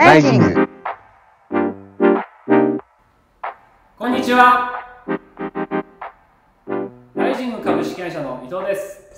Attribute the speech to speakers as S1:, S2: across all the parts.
S1: ライジング。
S2: こんにちは。ライジング株式会社の伊藤です。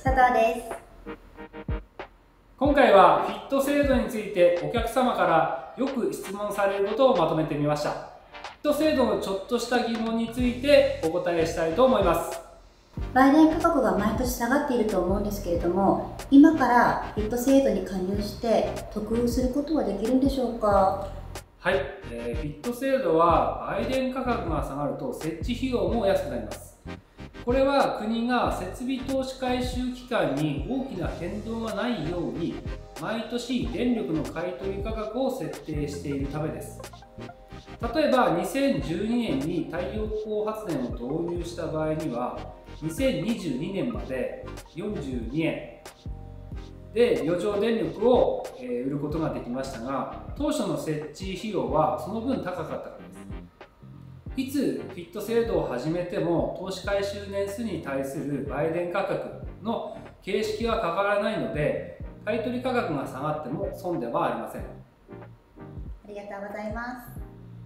S3: 佐藤です。
S2: 今回はフィット制度についてお客様からよく質問されることをまとめてみました。フィット制度のちょっとした疑問についてお答えしたいと思います。
S3: 売電価格が毎年下がっていると思うんですけれども、今からフィット制度に加入して得することはできるんでしょうか？
S2: はい、フィット制度は売電価格が下がると設置費用も安くなります。これは国が設備投資回収期間に大きな変動がないように毎年電力の買取価格を設定しているためです。例えば2012年に太陽光発電を導入した場合には2022年まで42円で余剰電力を売ることができましたが、当初の設置費用はその分高かったからです。いつフィット制度を始めても投資回収年数に対する売電価格の形式は変わらないので、買取価格が下がっても損ではありません。
S3: ありがとうございます。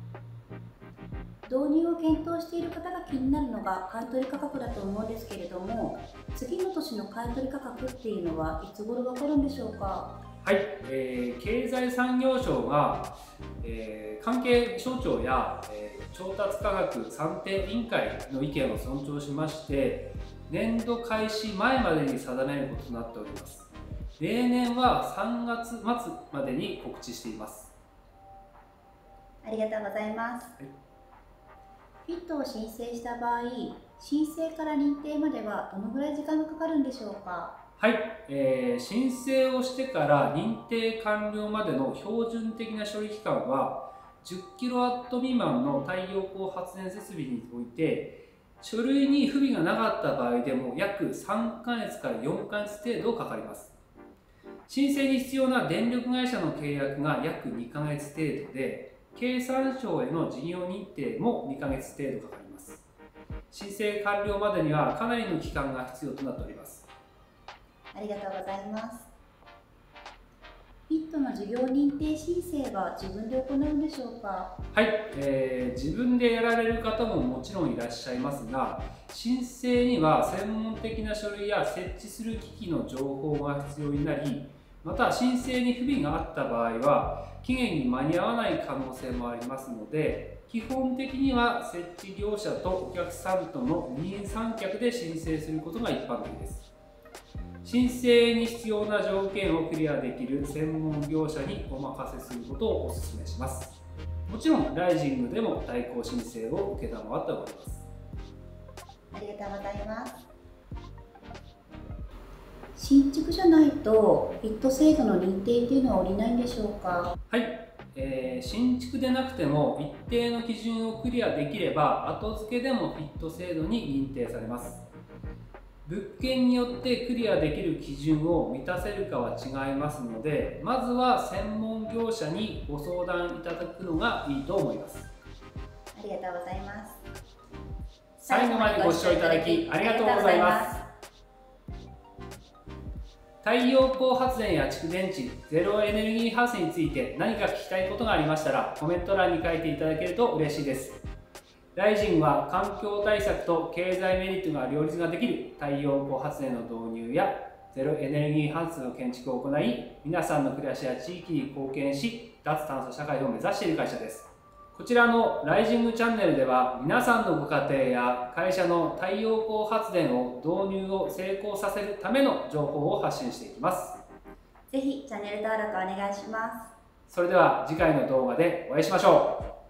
S3: 導入を検討している方が気になるのが買取価格だと思うんですけれども、次の年の買取価格っていうのはいつ頃わかるんでしょうか？
S2: はい、経済産業省が、関係省庁や、調達価格算定委員会の意見を尊重しまして年度開始前までに定めることとなっております。例年は3月末までに告知しています。
S3: ありがとうございます。
S2: はい、
S3: フィットを申請した場合、申請から認定まではどのぐらい時間がかかるんでしょうか？
S2: はい、申請をしてから認定完了までの標準的な処理期間は 10kW 未満の太陽光発電設備において書類に不備がなかった場合でも約3ヶ月から4ヶ月程度かかります。申請に必要な電力会社の契約が約2ヶ月程度で、経産省への事業認定も2ヶ月程度かかります。申請完了までにはかなりの期間が必要となっております。
S3: ありがとうございます。フィットの事業認定申請は自分で行うんでしょうか？
S2: はい、自分でやられる方ももちろんいらっしゃいますが、申請には専門的な書類や設置する機器の情報が必要になり、また申請に不備があった場合は期限に間に合わない可能性もありますので、基本的には設置業者とお客さんとの二人三脚で申請することが一般的です。申請に必要な条件をクリアできる専門業者にお任せすることをお勧めします。もちろんライジングでも代行申請を承っております。
S3: ありがとうございます。新築じゃないとフィット制度の認定っていうのは下りないんでしょうか？
S2: はい、新築でなくても一定の基準をクリアできれば後付けでもフィット制度に認定されます。物件によってクリアできる基準を満たせるかは違いますので、まずは専門業者にご相談いただくのがいいと思います。
S3: ありがとうございます。
S2: 最後までご視聴いただきありがとうございます。太陽光発電や蓄電池、ゼロエネルギーハウスについて何か聞きたいことがありましたらコメント欄に書いていただけると嬉しいです。ライジングは環境対策と経済メリットが両立ができる太陽光発電の導入やゼロエネルギーハウスの建築を行い、皆さんの暮らしや地域に貢献し、脱炭素社会を目指している会社です。こちらのライジングチャンネルでは皆さんのご家庭や会社の太陽光発電を導入を成功させるための情報を発信していきます。
S3: ぜひチャンネル登録お願いします。
S2: それでは次回の動画でお会いしましょう。